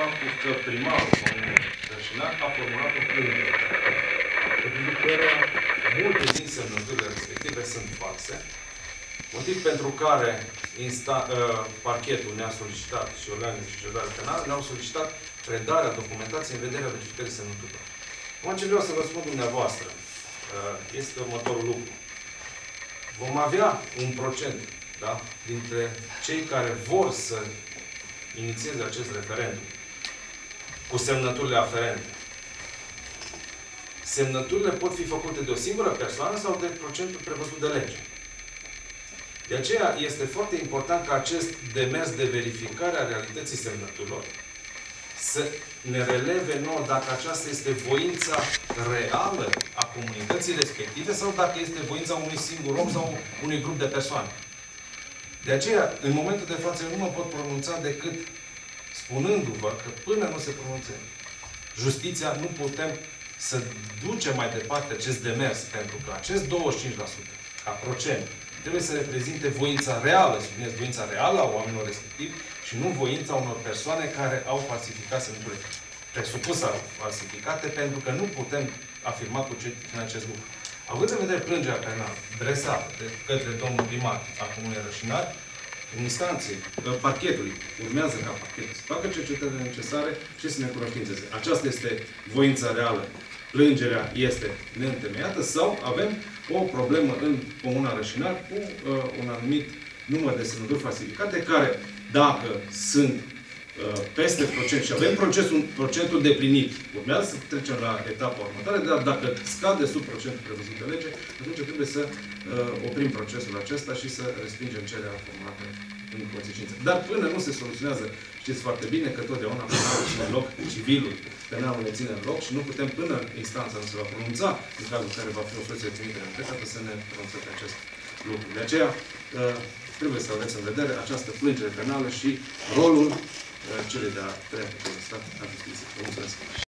faptul că primarul Comunei Rășinac a formulat o plângere, pentru că multe din semnăturile respective sunt false, motiv pentru care parchetul ne-a solicitat și organele de procedurare penală ne-au solicitat predarea documentației în vederea verificării semnăturilor. Acum ce vreau să vă spun dumneavoastră este următorul lucru. Vom avea un procent, da, dintre cei care vor să inițieze acest referendum cu semnăturile aferente. Semnăturile pot fi făcute de o singură persoană sau de procentul prevăzut de lege. De aceea este foarte important ca acest demers de verificare a realității semnăturilor să ne releve nouă dacă aceasta este voința reală a comunității respective sau dacă este voința unui singur om sau unui grup de persoane. De aceea, în momentul de față, eu nu mă pot pronunța decât spunându-vă că până nu se pronunțe justiția, nu putem să ducem mai departe acest demers, pentru că acest 25% ca procent trebuie să reprezinte voința reală, subliniez voința reală a oamenilor respectivi și nu voința unor persoane care au falsificat semnăturile presupus falsificate, pentru că nu putem afirma cu acest lucru. Având în vedere plângerea penală dresată de către domnul primar a Comunei Rășinac, în instanței, parchetului, urmează ca parchetul să facă cercetările necesare și să ne cunoștințeze. Aceasta este voința reală. Plângerea este neîntemeiată sau avem o problemă în Comuna Rășinac cu un anumit număr de semnături falsificate care, dacă sunt peste procent și avem procentul deplinit, urmează să trecem la etapa următoare, dar dacă scade sub procentul prevăzut de lege, atunci trebuie să oprim procesul acesta și să respingem cererea formulată în consecință. Dar până nu se soluționează, știți foarte bine că totdeauna penalul ține în loc, civilul penalul ne ține în loc și nu putem până instanța nu se va pronunța în cazul în care va fi o soluție de trimitere în judecată să ne pronunțăm pe acest lucru. De aceea, trebuie să aveți în vedere această plângere penală și rolul celei de-a treia putere de stat a justiției. Vă mulțumesc!